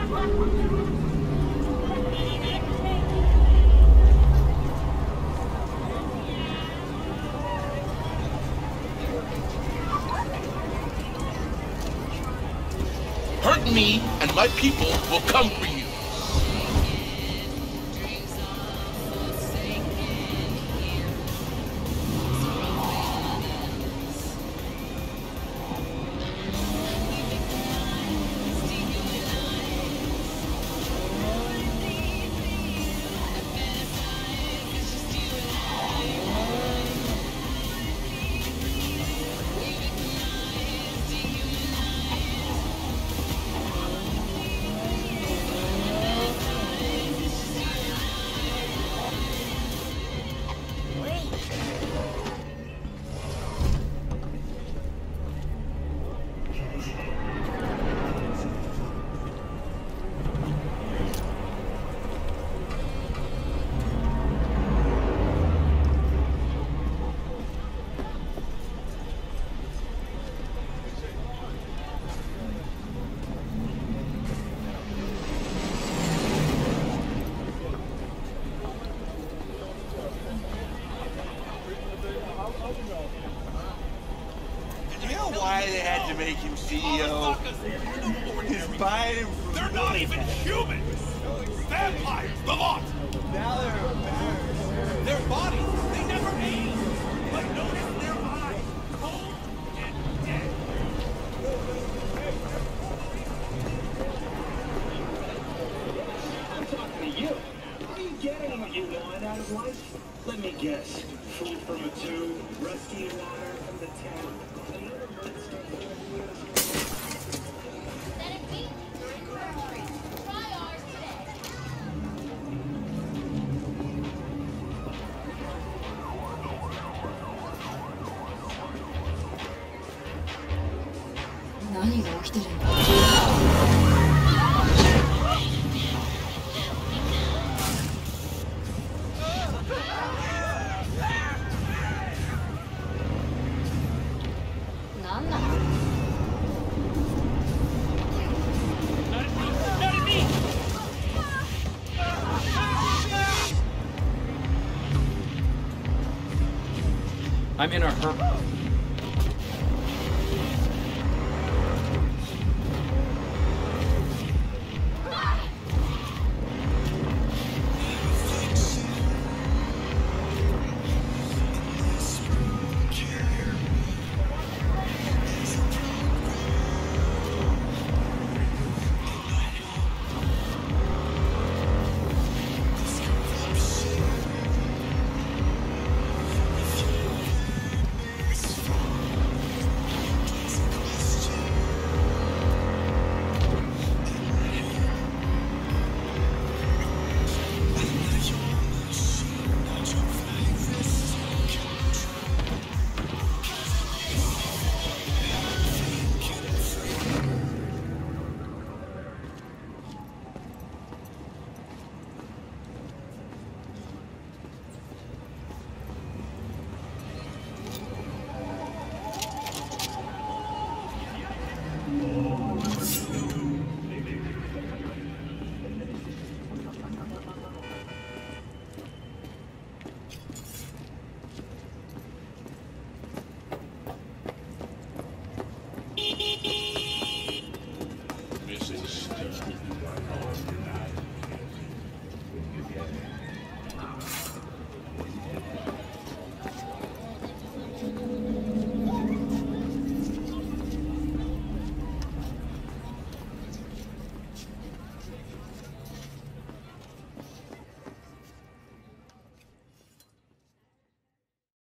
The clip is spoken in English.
Hurt me, and my people will come for you. Why they had to make him CEO? He's buying him from They're not even human! Vampires, the lot! Now they're embarrassed. Their bodies, they never age! But notice their eyes, cold and dead. I'm talking to you. Are you getting what you want out of life? Let me guess. Food from a tube, rusty water from the tap. I'm in a hurry.